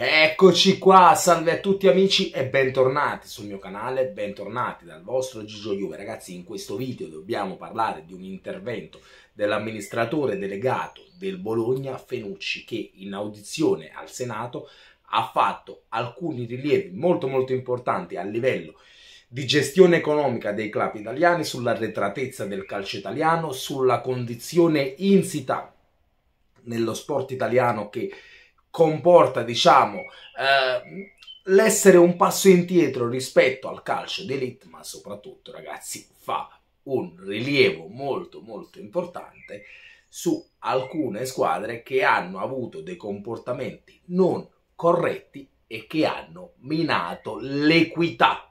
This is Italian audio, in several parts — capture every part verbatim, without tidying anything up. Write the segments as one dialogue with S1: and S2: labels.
S1: Eccoci qua, salve a tutti amici e bentornati sul mio canale, bentornati dal vostro Gigio Juve. Ragazzi, in questo video dobbiamo parlare di un intervento dell'amministratore delegato del Bologna, Fenucci, che in audizione al Senato ha fatto alcuni rilievi molto molto importanti a livello di gestione economica dei club italiani, sull'arretratezza del calcio italiano, sulla condizione insita nello sport italiano che comporta, diciamo, eh, l'essere un passo indietro rispetto al calcio d'élite, ma soprattutto, ragazzi, fa un rilievo molto molto importante su alcune squadre che hanno avuto dei comportamenti non corretti e che hanno minato l'equità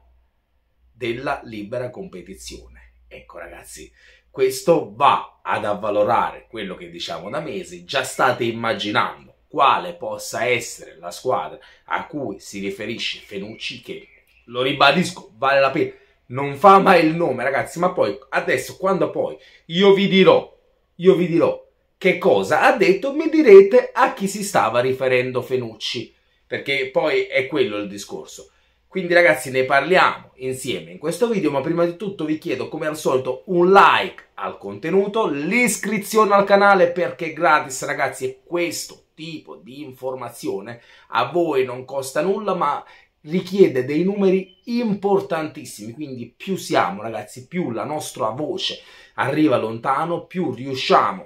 S1: della libera competizione. Ecco ragazzi, questo va ad avvalorare quello che diciamo da mesi. Già state immaginando quale possa essere la squadra a cui si riferisce Fenucci, che, lo ribadisco, vale la pena, non fa mai il nome ragazzi, ma poi adesso quando poi io vi dirò, io vi dirò che cosa ha detto, mi direte a chi si stava riferendo Fenucci, perché poi è quello il discorso. Quindi ragazzi, ne parliamo insieme in questo video, ma prima di tutto vi chiedo come al solito un like al contenuto, l'iscrizione al canale perché è gratis ragazzi, e questo tipo di informazione a voi non costa nulla ma richiede dei numeri importantissimi, quindi più siamo ragazzi, più la nostra voce arriva lontano, più riusciamo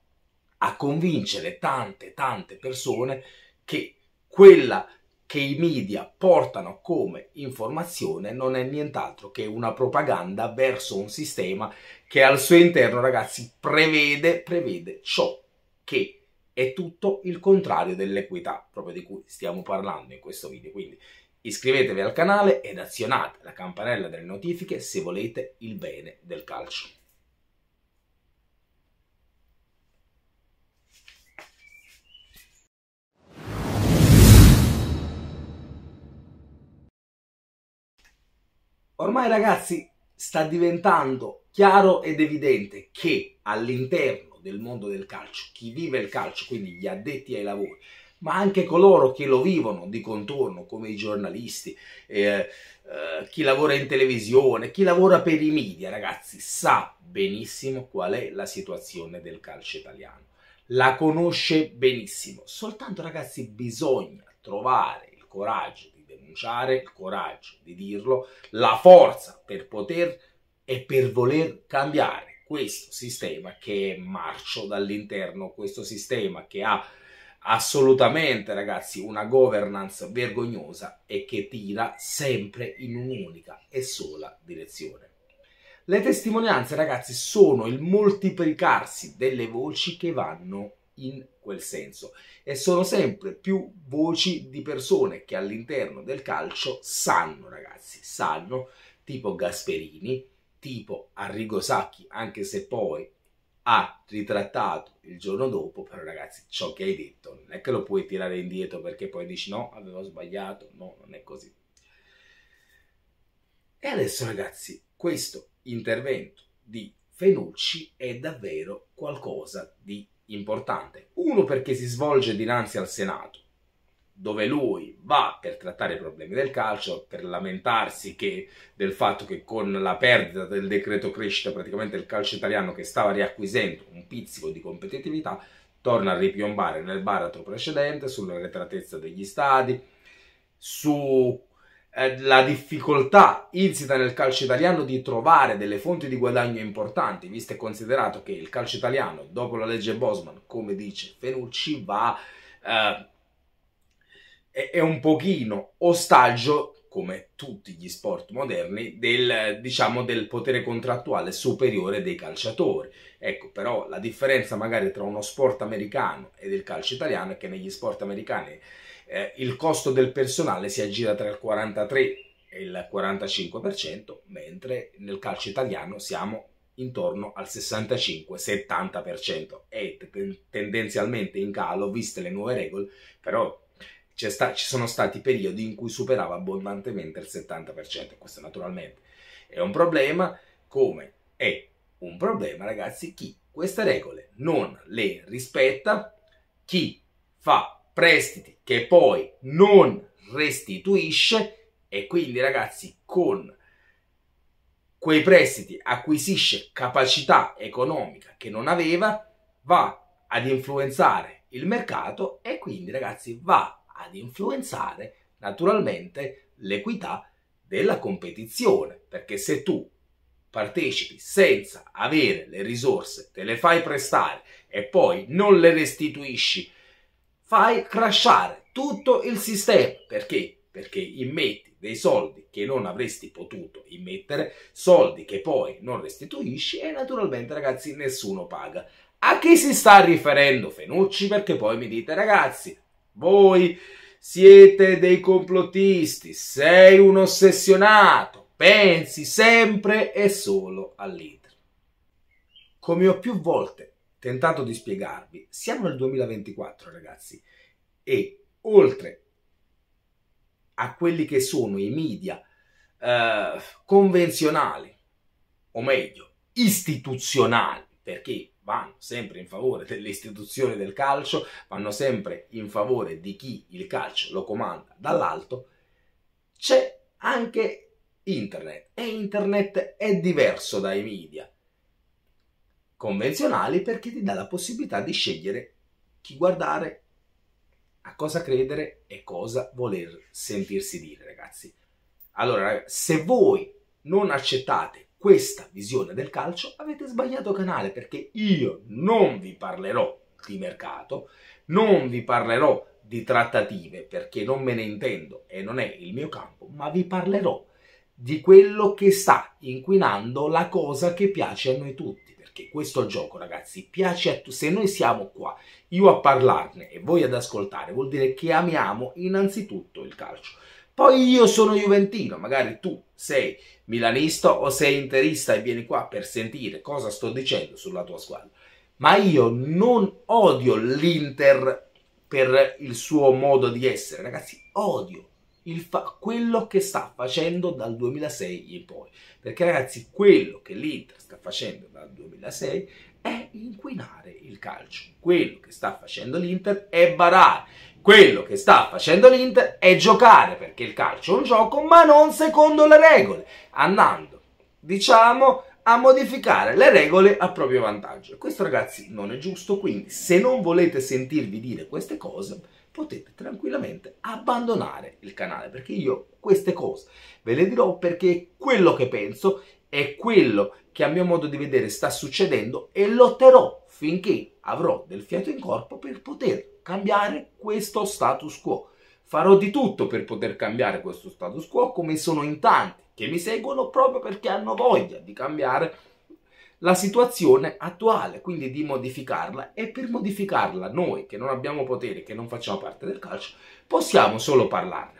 S1: a convincere tante tante persone che quella che i media portano come informazione non è nient'altro che una propaganda verso un sistema che al suo interno, ragazzi, prevede, prevede ciò che è tutto il contrario dell'equità, proprio di cui stiamo parlando in questo video. Quindi iscrivetevi al canale ed azionate la campanella delle notifiche se volete il bene del calcio. Ormai ragazzi sta diventando chiaro ed evidente che all'interno del mondo del calcio, chi vive il calcio, quindi gli addetti ai lavori, ma anche coloro che lo vivono di contorno, come i giornalisti, eh, eh, chi lavora in televisione, chi lavora per i media, ragazzi, sa benissimo qual è la situazione del calcio italiano. La conosce benissimo, soltanto ragazzi bisogna trovare il coraggio di denunciare, il coraggio di dirlo, la forza per poter e per voler cambiare questo sistema che è marcio dall'interno, questo sistema che ha assolutamente ragazzi una governance vergognosa e che tira sempre in un'unica e sola direzione. Le testimonianze ragazzi sono il moltiplicarsi delle voci che vanno in quel senso e sono sempre più voci di persone che all'interno del calcio sanno ragazzi, sanno, tipo Gasperini, tipo Arrigo Sacchi, anche se poi ha ritrattato il giorno dopo, però ragazzi ciò che hai detto non è che lo puoi tirare indietro perché poi dici no, avevo sbagliato, no, non è così. E adesso ragazzi, questo intervento di Fenucci è davvero qualcosa di importante. Uno, perché si svolge dinanzi al Senato, dove lui va per trattare i problemi del calcio, per lamentarsi che, del fatto che con la perdita del decreto crescita praticamente il calcio italiano, che stava riacquisendo un pizzico di competitività, torna a ripiombare nel baratro precedente, sull'arretratezza degli stadi, su la difficoltà insita nel calcio italiano di trovare delle fonti di guadagno importanti, visto e considerato che il calcio italiano, dopo la legge Bosman, come dice Fenucci, va, eh, è, è un pochino ostaggio, come tutti gli sport moderni, del, diciamo, del potere contrattuale superiore dei calciatori. Ecco, però la differenza magari tra uno sport americano e del calcio italiano è che negli sport americani Eh, il costo del personale si aggira tra il quarantatré e il quarantacinque per cento, mentre nel calcio italiano siamo intorno al sessantacinque settanta per cento. È tendenzialmente in calo, viste le nuove regole, però sta, ci sono stati periodi in cui superava abbondantemente il settanta per cento. Questo naturalmente è un problema, come è un problema, ragazzi, chi queste regole non le rispetta, chi fa prestiti che poi non restituisce e quindi ragazzi con quei prestiti acquisisce capacità economica che non aveva, va ad influenzare il mercato e quindi ragazzi va ad influenzare naturalmente l'equità della competizione, perché se tu partecipi senza avere le risorse, te le fai prestare e poi non le restituisci, fai crashare tutto il sistema. Perché? Perché immetti dei soldi che non avresti potuto immettere, soldi che poi non restituisci e naturalmente ragazzi nessuno paga. A chi si sta riferendo Fenucci? Perché poi mi dite ragazzi, voi siete dei complottisti, sei un ossessionato, pensi sempre e solo all'Inter. Come ho più volte tentato di spiegarvi, siamo nel duemilaventiquattro ragazzi e oltre a quelli che sono i media eh, convenzionali, o meglio istituzionali, perché vanno sempre in favore delle istituzioni del calcio, vanno sempre in favore di chi il calcio lo comanda dall'alto, c'è anche internet e internet è diverso dai media convenzionali perché ti dà la possibilità di scegliere chi guardare, a cosa credere e cosa voler sentirsi dire ragazzi. Allora se voi non accettate questa visione del calcio avete sbagliato canale, perché io non vi parlerò di mercato, non vi parlerò di trattative perché non me ne intendo e non è il mio campo, ma vi parlerò di quello che sta inquinando la cosa che piace a noi tutti, perché questo gioco ragazzi piace a tutti. Se noi siamo qua, io a parlarne e voi ad ascoltare, vuol dire che amiamo innanzitutto il calcio. Poi io sono juventino, magari tu sei milanista o sei interista e vieni qua per sentire cosa sto dicendo sulla tua squadra. Ma io non odio l'Inter per il suo modo di essere, ragazzi, odio il fa quello che sta facendo dal duemilasei in poi. Perché ragazzi, quello che l'Inter sta facendo dal duemilasei è inquinare il calcio. Quello che sta facendo l'Inter è barare. Quello che sta facendo l'Inter è giocare, perché il calcio è un gioco, ma non secondo le regole, andando, diciamo, a modificare le regole a proprio vantaggio. Questo ragazzi non è giusto, quindi se non volete sentirvi dire queste cose, potete tranquillamente abbandonare il canale, perché io queste cose ve le dirò perché quello che penso è quello che a mio modo di vedere sta succedendo e lotterò finché avrò del fiato in corpo per poter cambiare questo status quo. Farò di tutto per poter cambiare questo status quo, come sono in tanti che mi seguono proprio perché hanno voglia di cambiare la situazione attuale, quindi di modificarla, e per modificarla noi che non abbiamo potere, che non facciamo parte del calcio, possiamo solo parlarne.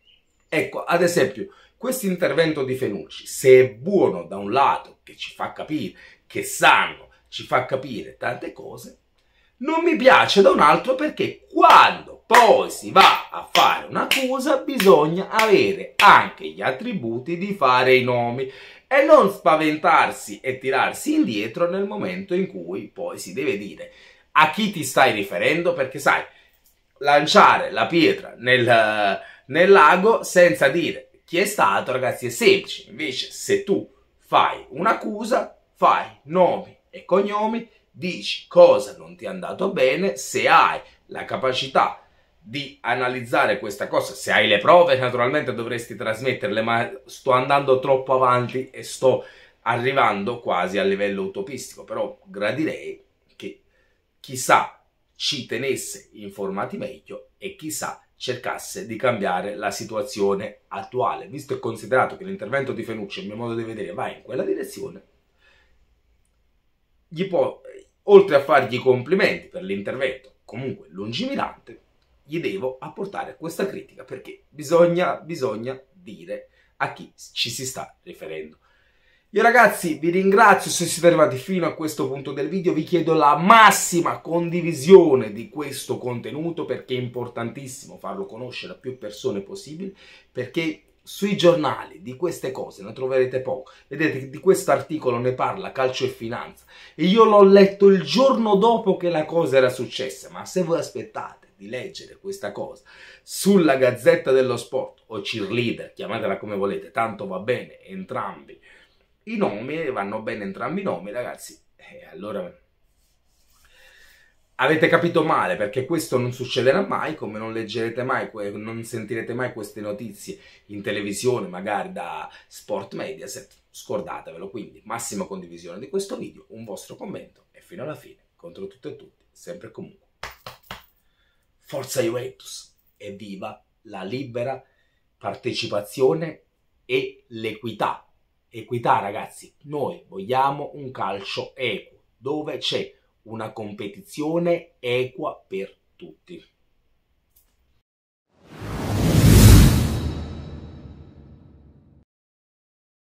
S1: Ecco, ad esempio, questo intervento di Fenucci, se è buono da un lato, che ci fa capire, che sanno, ci fa capire tante cose, non mi piace da un altro perché quando poi si va a fare un'accusa bisogna avere anche gli attributi di fare i nomi e non spaventarsi e tirarsi indietro nel momento in cui poi si deve dire a chi ti stai riferendo, perché sai, lanciare la pietra nel, nel lago senza dire chi è stato, ragazzi, è semplice. Invece se tu fai un'accusa, fai nomi e cognomi, dici cosa non ti è andato bene, se hai la capacità di analizzare questa cosa, se hai le prove naturalmente dovresti trasmetterle, ma sto andando troppo avanti e sto arrivando quasi a livello utopistico, però gradirei che chissà ci tenesse informati meglio e chissà cercasse di cambiare la situazione attuale, visto e considerato che l'intervento di Fenucci, a mio modo di vedere, va in quella direzione. Gli può, oltre a fargli complimenti per l'intervento comunque lungimirante, gli devo apportare questa critica perché bisogna, bisogna dire a chi ci si sta riferendo. Io ragazzi vi ringrazio se siete arrivati fino a questo punto del video, vi chiedo la massima condivisione di questo contenuto perché è importantissimo farlo conoscere a più persone possibili, perché sui giornali di queste cose ne troverete poco. Vedete che di questo articolo ne parla Calcio e Finanza e io l'ho letto il giorno dopo che la cosa era successa, ma se voi aspettate di di leggere questa cosa sulla Gazzetta dello Sport o Cheerleader, chiamatela come volete, tanto va bene entrambi i nomi, vanno bene entrambi i nomi, ragazzi, e allora avete capito male, perché questo non succederà mai, come non leggerete mai, non sentirete mai queste notizie in televisione, magari da Sport Mediaset, scordatevelo. Quindi massima condivisione di questo video, un vostro commento e fino alla fine, contro tutto e tutti, sempre e comunque. Forza Juventus e viva la libera partecipazione e l'equità. Equità, ragazzi, noi vogliamo un calcio equo, dove c'è una competizione equa per tutti.